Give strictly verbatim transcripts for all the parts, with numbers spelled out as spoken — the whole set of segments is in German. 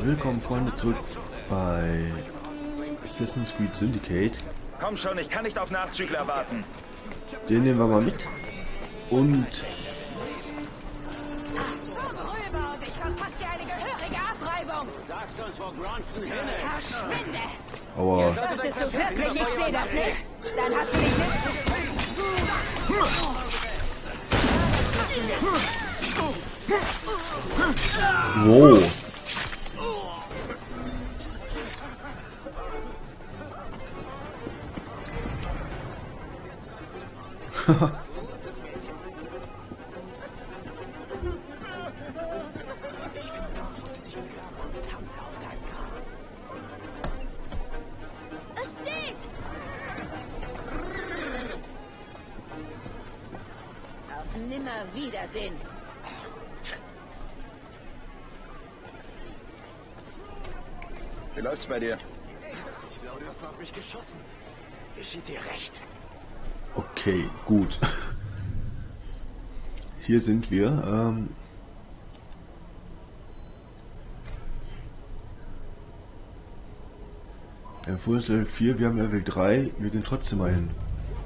Willkommen, Freunde, zurück bei Assassin's Creed Syndicate. Komm schon, ich kann nicht auf Nachzügler warten. Den nehmen wir mal mit. Und... Ich verpasst dir eine gehörige Abreibung. Sagst uns, wo Bronson hin ist. Verschwinde. Aua. Dachtest du wirklich, ich sehe das nicht? Dann hast du dich nicht... Wow. Auf Nimmerwiedersehen. Wie läuft's bei dir? Ich glaube, du hast mal auf mich geschossen. Geschieht dir recht. Okay, gut. Hier sind wir. Ähm Empfohlen Level vier, wir haben Level drei, wir gehen trotzdem mal hin.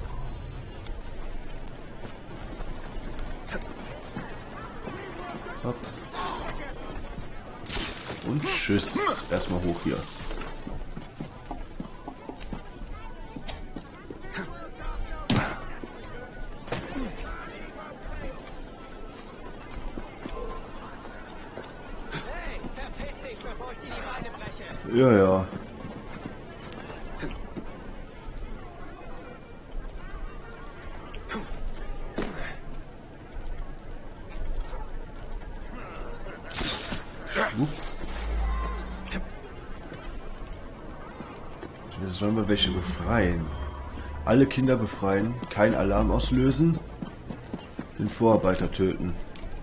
Hopp. Und tschüss. Erstmal hoch hier. Ja, ja. Jetzt sollen wir welche befreien. Alle Kinder befreien, kein Alarm auslösen, den Vorarbeiter töten.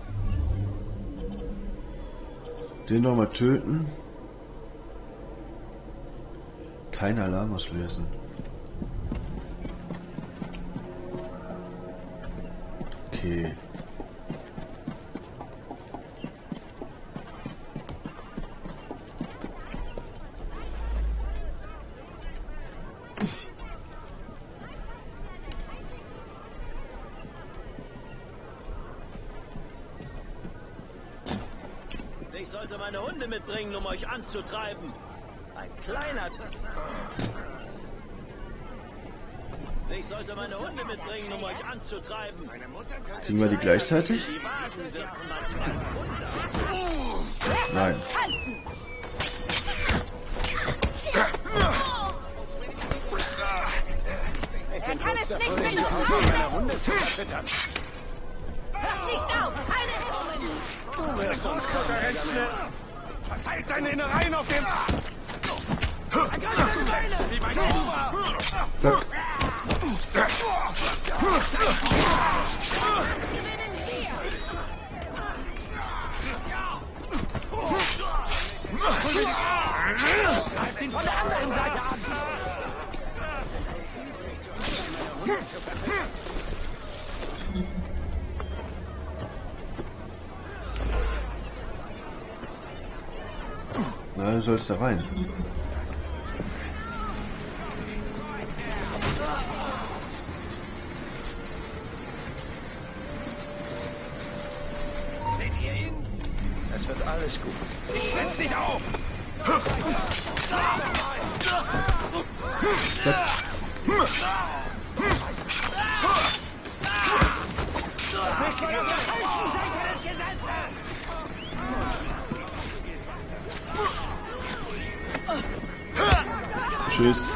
Den nochmal töten. Kein Alarm auslösen. Okay. Ich sollte meine Hunde mitbringen, um euch anzutreiben. Ein kleiner... Ich sollte meine Hunde mitbringen, um euch anzutreiben. Kriegen wir die gleichzeitig? Die Wagen wirken manchmal Wunder. Nein. Er kann es nicht benutzen. Hört nicht auf. Keine Übungen. Du wirst uns schnell. Verteilt seine Innereien auf dem... Wie mein Ober! Zack. Greift ihn von der anderen Seite an! Na, du sollst da rein. Seht ihr ihn? Es wird alles gut. Ich schlitz dich auf! Zack. Bist du auf der falschen Seite des Gesetzes? Tschüss.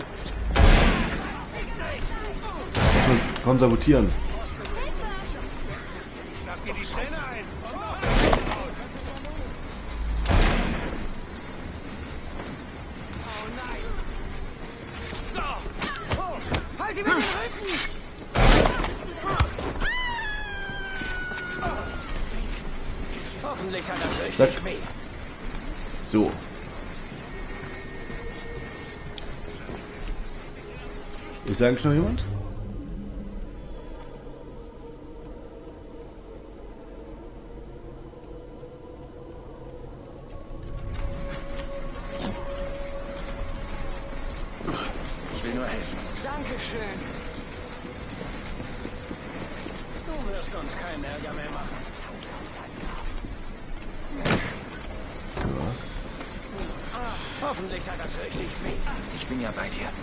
Muss man komm sabotieren. Schnapp dir die Stelle ein! Halt ihm in den Rücken! Hoffentlich hat das Zack. richtig weh. So. Ist eigentlich noch jemand? helfen. Dankeschön. Du wirst uns keinen Ärger mehr machen. Ja. Hoffentlich hat das richtig weh. Ich bin ja bei dir.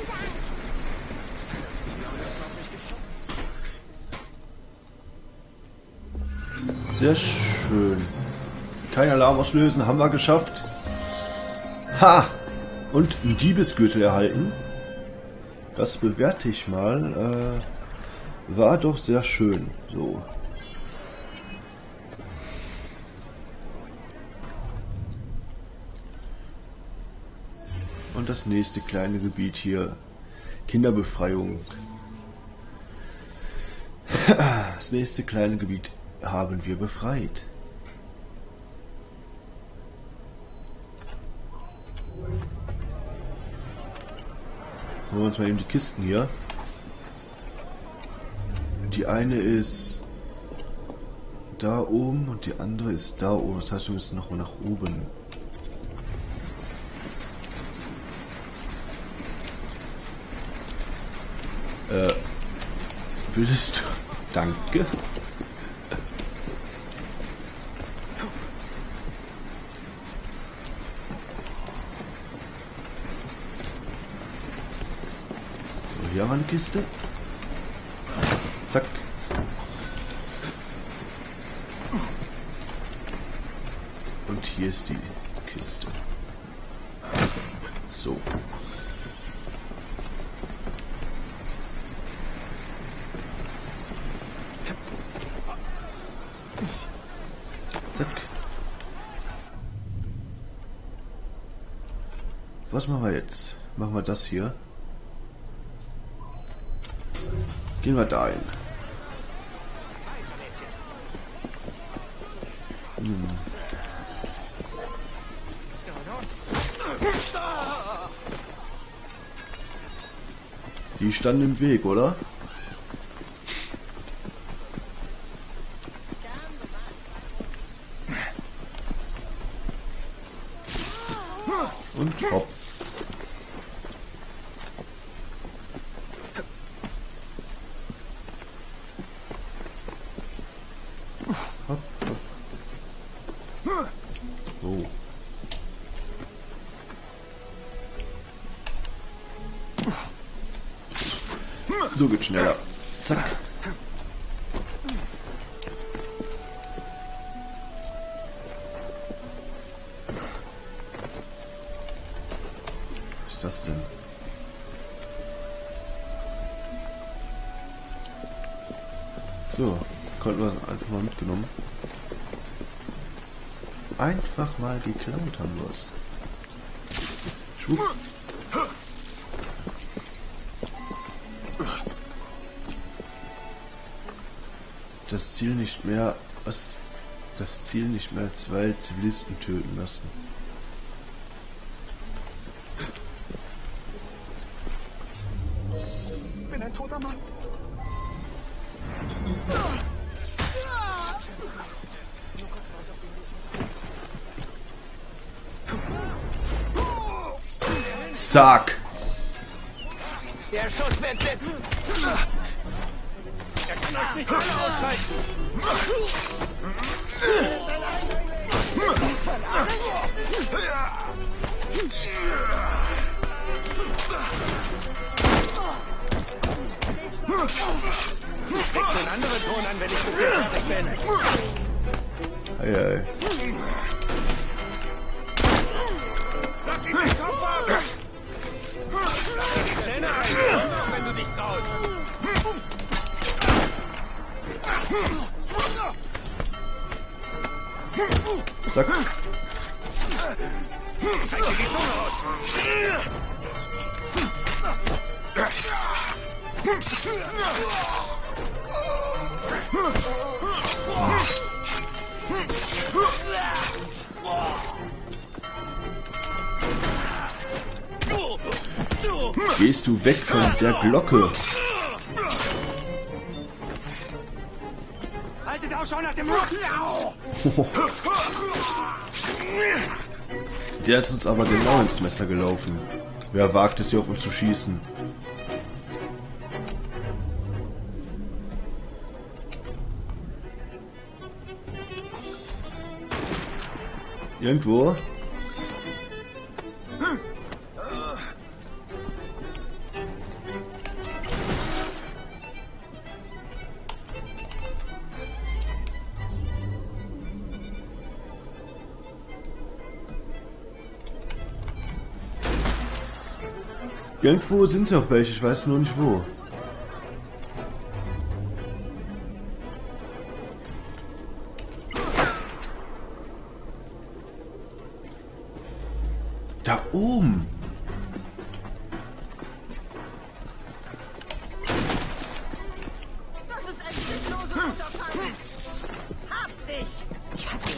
Sehr schön. Kein Alarm auslösen, haben wir geschafft. Ha! Und einen Diebesgürtel erhalten. Das bewerte ich mal. Äh, war doch sehr schön. So. Und das nächste kleine Gebiet hier. Kinderbefreiung. Das nächste kleine Gebiet haben wir befreit. Holen wir uns mal eben die Kisten hier. Die eine ist da oben und die andere ist da oben. Das heißt, wir müssen nochmal nach oben. Äh, würdest du... Danke. So, hier haben wir eine Kiste. Zack. Und hier ist die Kiste. So. Zack. Was machen wir jetzt? Machen wir das hier. Gehen wir da hin. Hm. Die standen im Weg, oder? Und hopp. Hopp, hopp. So. So geht schneller. Zack. Was ist das denn? So, konnten wir es einfach mal mitgenommen. Einfach mal geklaut haben wir es. Schwupp. Das Ziel nicht mehr, was, das Ziel nicht mehr zwei Zivilisten töten lassen. Ich bin ein toter Mann. Zack! Der Schuss wird sitzen. Er kann euch nicht alle ausschalten. Kriegst du einen anderen Ton an, wenn ich so fertig bin. Ei, ei. Lass ihn den Kopf ab! Die Zähne ein, wenn du dich traust. Zack. Zeig dir die Zunge aus! Gehst du weg von der Glocke? Haltet auch schon nach dem Rücken! Der ist uns aber genau ins Messer gelaufen. Wer wagt es hier auf uns zu schießen? Irgendwo. Irgendwo sind noch welche, ich weiß nur nicht wo. Da oben. Das ist ein sinnloses Unterfangen. Hab dich! Ich hatte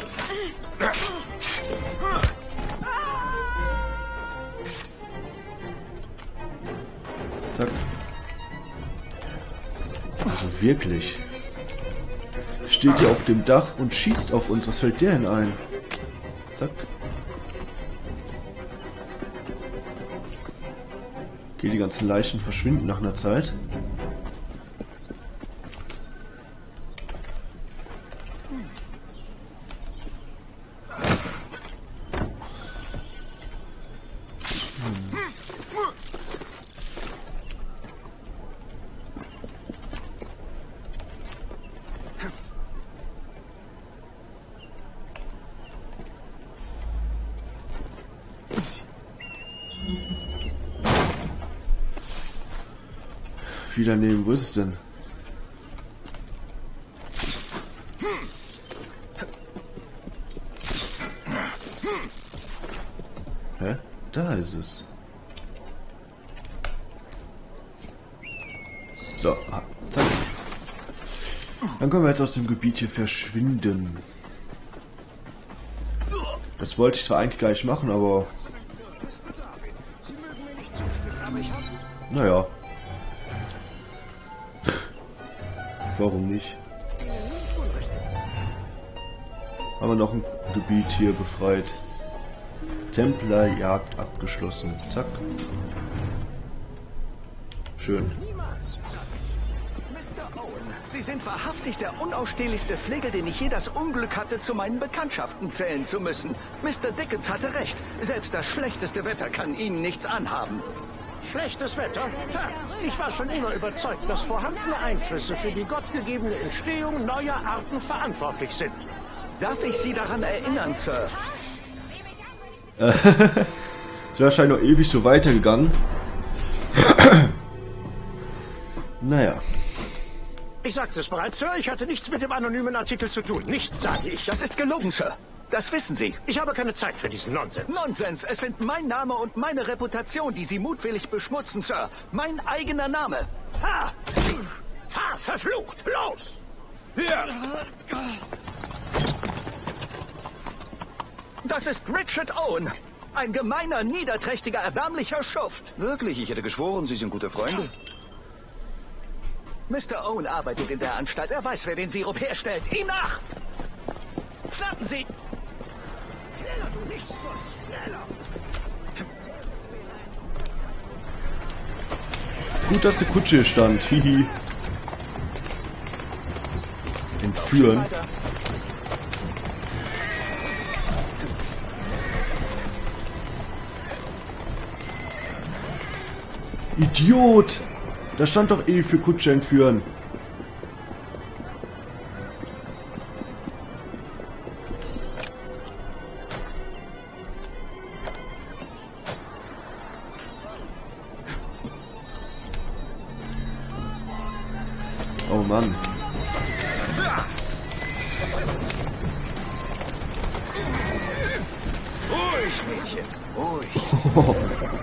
Zack. Also wirklich. Steht hier auf dem Dach und schießt auf uns. Was fällt der denn ein? Zack. Okay, die ganzen Leichen verschwinden nach einer Zeit. Wieder nehmen, wo ist es denn? Hä? Da ist es. So, ah, zack. Dann können wir jetzt aus dem Gebiet hier verschwinden. Das wollte ich zwar eigentlich gar nicht machen, aber... Naja. Warum nicht? Haben wir noch ein Gebiet hier befreit. Templerjagd abgeschlossen. Zack. Schön. Mister Owen, Sie sind wahrhaftig der unausstehlichste Flegel, den ich je das Unglück hatte, zu meinen Bekanntschaften zählen zu müssen. Mister Dickens hatte recht. Selbst das schlechteste Wetter kann Ihnen nichts anhaben. Schlechtes Wetter? Ha, ich war schon immer überzeugt, dass vorhandene Einflüsse für die gottgegebene Entstehung neuer Arten verantwortlich sind. Darf ich Sie daran erinnern, Sir? Ist wahrscheinlich noch ewig so weitergegangen. Naja. Ich sagte es bereits, Sir, ich hatte nichts mit dem anonymen Artikel zu tun. Nichts, sage ich. Das ist gelogen, Sir. Das wissen Sie. Ich habe keine Zeit für diesen Nonsens. Nonsens! Es sind mein Name und meine Reputation, die Sie mutwillig beschmutzen, Sir. Mein eigener Name. Ha! Fahr, verflucht! Los! Hier! Das ist Richard Owen. Ein gemeiner, niederträchtiger, erbärmlicher Schuft. Wirklich? Ich hätte geschworen, Sie sind gute Freunde. Mister Owen arbeitet in der Anstalt. Er weiß, wer den Sirup herstellt. Ihm nach! Schnappen Sie! Schneller, du Nichtsnutz! Schneller! Gut, dass die Kutsche hier stand. Hihi. Entführen. Idiot! Da stand doch eh für Kutsche entführen. Oh Mann. Ruhig, Mädchen. Ruhig.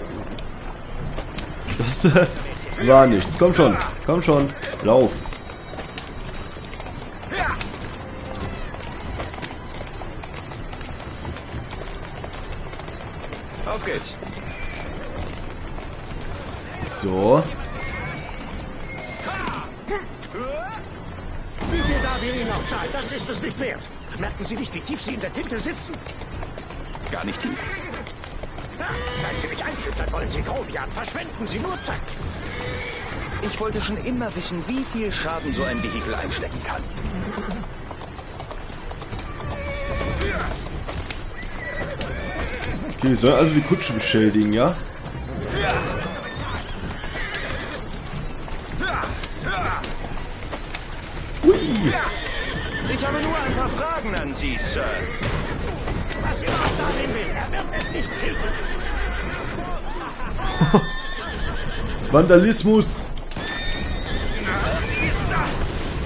Das äh, war nichts. Komm schon. Komm schon. Lauf. Auf geht's. So. Wie viel da wir Ihnen noch zahlen, das ist es nicht wert. Merken Sie nicht, wie tief Sie in der Tinte sitzen? Gar nicht tief. Na, wenn Sie mich einschüchtern wollen, Sie Grobian, verschwenden Sie nur Zeit. Ich wollte schon immer wissen, wie viel Schaden so ein Vehikel einstecken kann. Okay, wir sollen also die Kutsche beschädigen, ja? Ui. Ich habe nur ein paar Fragen an Sie, Sir. Was immer auch darin will, er wird es nicht kriegen. Vandalismus! Wie ist das?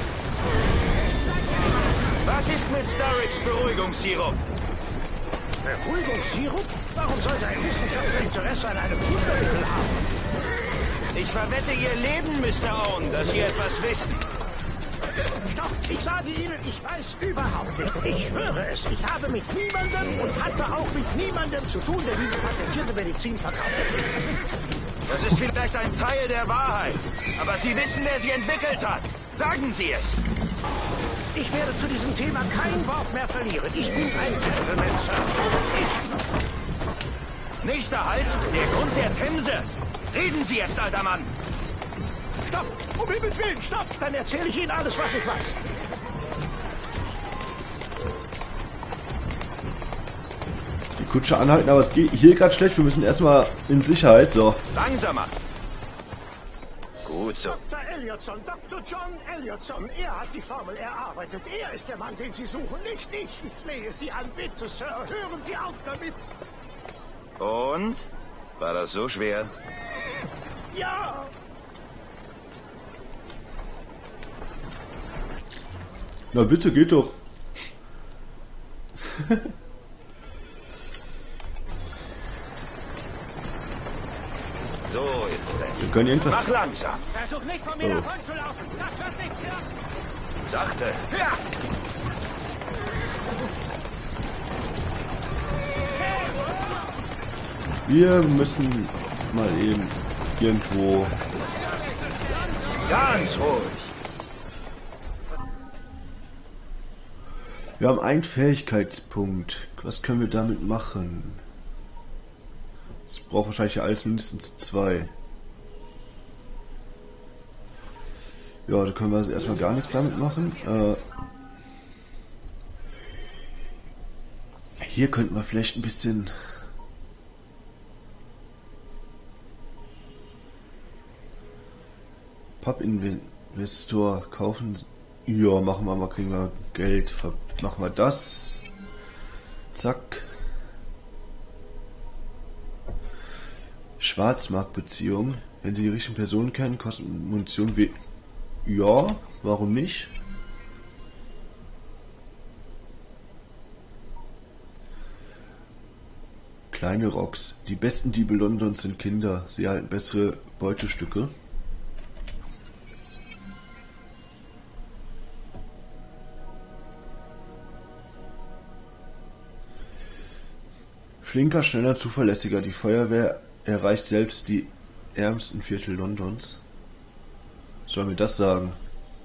Was ist mit Starricks Beruhigungssirup? Beruhigungssirup? Warum sollte ein Wissenschaftler Interesse an einem Wundermittel haben? Ich verwette Ihr Leben, Mister Owen, dass Sie etwas wissen. Stopp! Ich sage Ihnen, ich weiß überhaupt nichts. Ich schwöre es. Ich habe mit niemandem und hatte auch mit niemandem zu tun, der diese patentierte Medizin verkauft. Das ist vielleicht ein Teil der Wahrheit. Aber Sie wissen, wer sie entwickelt hat. Sagen Sie es. Ich werde zu diesem Thema kein Wort mehr verlieren. Ich bin ein Gentleman, Sir. Ich... Nächster Halt, der Grund der Themse. Reden Sie jetzt, alter Mann. Stopp! Um Himmels Willen, stopp! Dann erzähle ich Ihnen alles, was ich weiß. Die Kutsche anhalten, aber es geht hier gerade schlecht. Wir müssen erstmal in Sicherheit. So. Langsamer. Gut so. Doktor Elliotson, Doktor John Elliotson. Er hat die Formel erarbeitet. Er ist der Mann, den Sie suchen, nicht ich. Ich flehe Sie an, bitte, Sir. Hören Sie auf damit. Und? War das so schwer? Ja! Na bitte, geht doch. So ist es Wir denn. können Mach irgendwas... langsam. Versuch nicht von mir Oh. davonzulaufen. Das wird nicht klappen. Sachte. Ja. Wir müssen mal eben irgendwo... Ganz ruhig. Wir haben einen Fähigkeitspunkt. Was können wir damit machen? Es braucht wahrscheinlich ja alles mindestens zwei. Ja, da können wir also erstmal gar nichts damit machen. Äh, hier könnten wir vielleicht ein bisschen... Pub-Investor kaufen. Ja, machen wir mal, kriegen wir Geld. Ver machen wir das. Zack. Schwarzmarktbeziehung. Wenn Sie die richtigen Personen kennen, kostet Munition wie... Ja, warum nicht? Kleine Rocks. Die besten Diebe Londons sind Kinder. Sie erhalten bessere Beutestücke. Flinker, schneller, zuverlässiger. Die Feuerwehr erreicht selbst die ärmsten Viertel Londons. Sollen wir das sagen?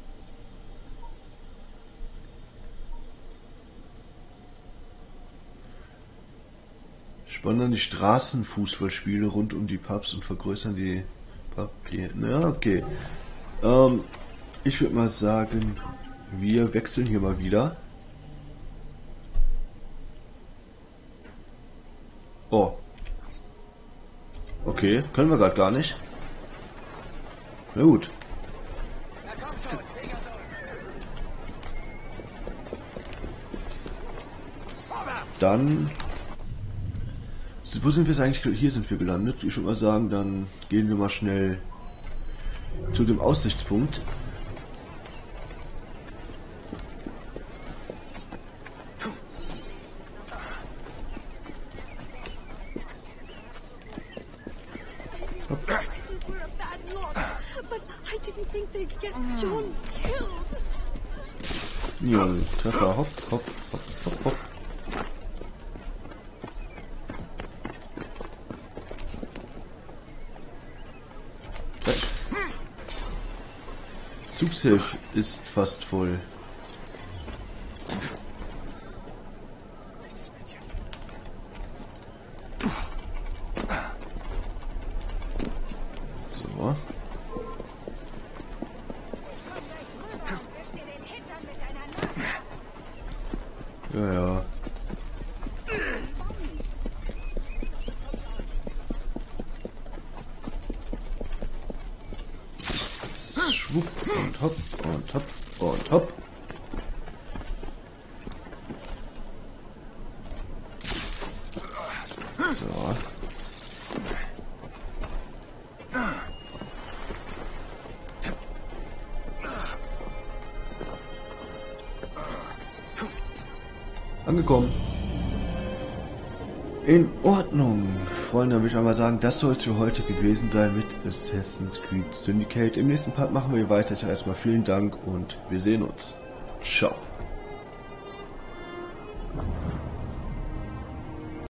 Sponsern die Straßenfußballspiele rund um die Pubs und vergrößern die Pub-Klienten. Ja, okay. Ähm, ich würde mal sagen, wir wechseln hier mal wieder. Oh. Okay, können wir gerade gar nicht. Na gut. Dann... Wo sind wir jetzt eigentlich? Hier sind wir gelandet. Ich würde mal sagen, dann gehen wir mal schnell zu dem Aussichtspunkt. Ja, Treffer, hopp, hopp, hopp, hopp, hopp. Zack. Zugsafe ist fast voll. So. Ja, ja. schwupp und hopp und hopp und hopp. So. Angekommen. In Ordnung. Freunde, dann würde ich einmal sagen, das soll es für heute gewesen sein mit Assassin's Creed Syndicate. Im nächsten Part machen wir weiter. Erstmal vielen Dank und wir sehen uns. Ciao.